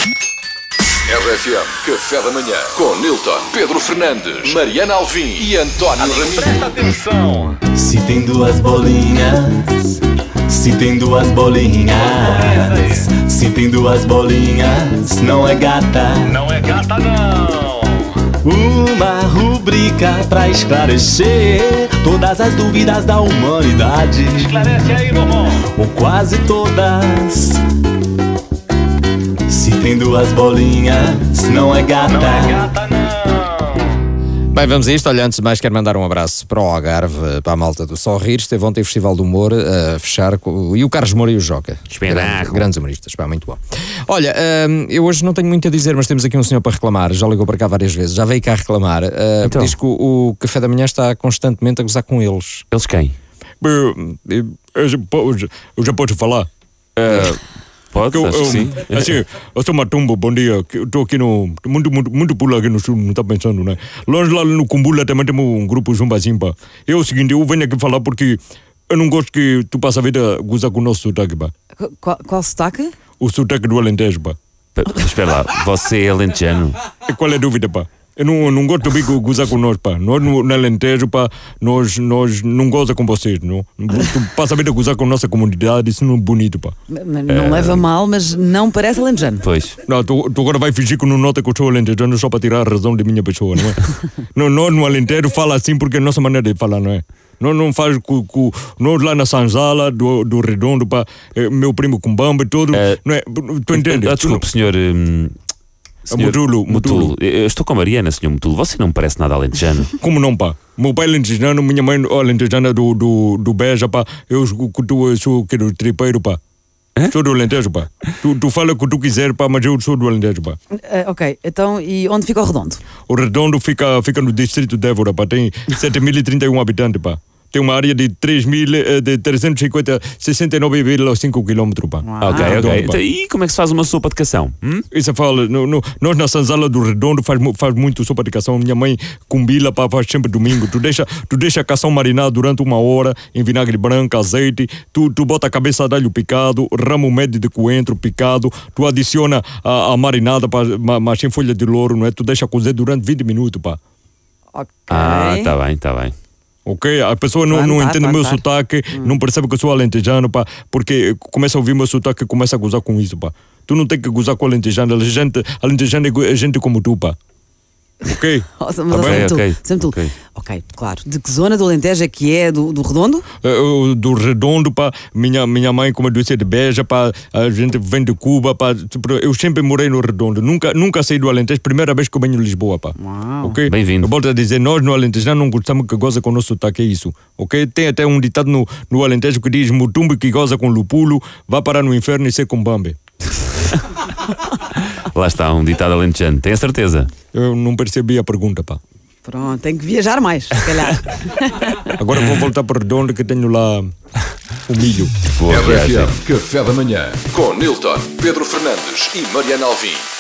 RFM Café da Manhã com Nilton, Pedro Fernandes, Mariana Alvim e António Raminho. Presta atenção. Se tem duas bolinhas, se tem duas bolinhas, se tem duas bolinhas, não é gata. Não é gata, não. Uma rubrica pra esclarecer todas as dúvidas da humanidade. Esclarece aí, meu irmão. Ou quase todas. Se tem duas bolinhas, não é gata. Não é gata, não. Bem, vamos a isto. Olha, antes de mais quero mandar um abraço para o Algarve, para a malta do Sorrir. Esteve ontem o Festival do Humor a fechar e o Carlos Moura e o Joca. Grandes humoristas, pá, muito bom. Olha, eu hoje não tenho muito a dizer, mas temos aqui um senhor para reclamar. Já ligou para cá várias vezes, já veio cá reclamar. Então. Diz que o Café da Manhã está constantemente a gozar com eles. Eles quem? Eu já posso falar? Pode, acho que sim. Assim, eu sou Matumbo, bom dia. Eu estou aqui no. Muito pulo aqui no sul, não está pensando, né? Longe lá no Cumbula também temos um grupo Zumba Zimba. É o seguinte, eu venho aqui falar porque eu não gosto que tu passe a vida a gozar com o nosso sotaque, pá. Qual sotaque? O sotaque do Alentejo, pá. Espera lá, você é alentejano? E qual é a dúvida, pá? Eu não gosto de gozar com nós, pá. Nós no Alentejo, pá, nós não goza com vocês, não? Tu passa a vida a gozar com a nossa comunidade, isso não é bonito, pá. Não leva mal, mas não parece alentejano. Pois. Não, tu agora vai fingir que não nota que eu sou alentejano só para tirar a razão de minha pessoa, não é? Nós no Alentejo fala assim porque é a nossa maneira de falar, não é? Nós faz nós lá na Sanzala do Redondo, pá, meu primo Cumbamba, todo, não é? Tu entende? Desculpe, senhor... Senhor Mutulo. Eu estou com a Mariana, senhor Mutulo. Você não me parece nada alentejano. Como não, pá? Meu pai é alentejano, minha mãe é alentejana do Beja, pá. Eu sou do tripeiro, pá. Sou do Alentejo, pá. Tu fala o que tu quiser, pá, mas eu sou do Alentejo, pá. Ok, então e onde fica o Redondo? O Redondo fica no distrito de Évora, pá. Tem 7.031 habitantes, pá. Tem uma área de 3.369,5 km, pá. Ok. Redondo, pá. Então, e como é que se faz uma sopa de cação? Isso fala, nós na Sanzala do Redondo faz muito sopa de cação. Minha mãe cumbila, pá, faz sempre domingo. Tu deixa a cação marinada durante 1 hora em vinagre branco, azeite. Tu bota a cabeça de alho picado, ramo médio de coentro picado. Tu adiciona a marinada, pá, mas em folha de louro, não é? Tu deixa cozer durante 20 minutos, pá. Ok. Tá bem. Ok, a pessoa não entende o meu sotaque, não percebe que eu sou alentejano, pá, porque começa a ouvir meu sotaque e começa a gozar com isso, pá. Tu não tem que gozar com alentejano, alentejano é gente como tu, pá. Ok? Ok, claro. De que zona do Alentejo é que é? Do Redondo? Do Redondo, pá. Minha mãe, como eu disse, é de Beja, pá. A gente vem de Cuba, pá. Eu sempre morei no Redondo. Nunca saí do Alentejo. Primeira vez que eu venho de Lisboa, pá. Uau. Ok? Bem-vindo. Eu volto a dizer, nós no Alentejo não gostamos que goza com o nosso sotaque, é isso. Ok? Tem até um ditado no Alentejo que diz: Mutumbo que goza com lupulo, vai parar no inferno e ser com bambe. Lá está, um ditado alentejano. Tem a certeza? Eu não percebi a pergunta, pá. Pronto, tem que viajar mais, se calhar. Agora vou voltar para o Redondo que tenho lá o milho. Boa viagem. RFM Café da Manhã com Nilton, Pedro Fernandes e Mariana Alvim.